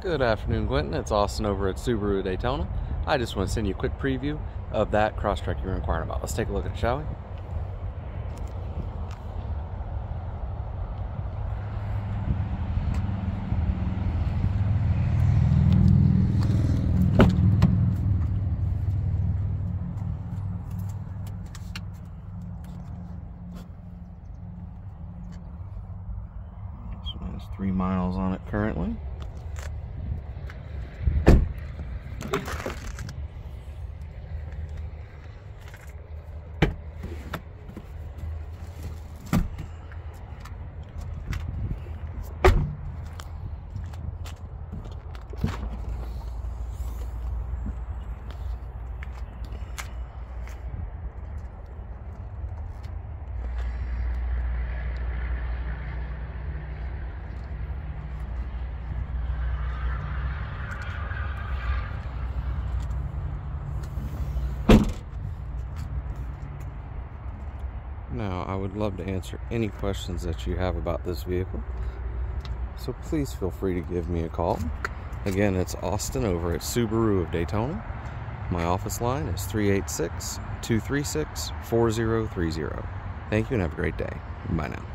Good afternoon, Quinton. It's Austin over at Subaru Daytona. I just want to send you a quick preview of that Crosstrek you're inquiring about. Let's take a look at it, shall we? This one has 3 miles on it currently. Now, I would love to answer any questions that you have about this vehicle, so please feel free to give me a call. Again, it's Austin over at Subaru of Daytona. My office line is 386-236-4030. Thank you and have a great day. Bye now.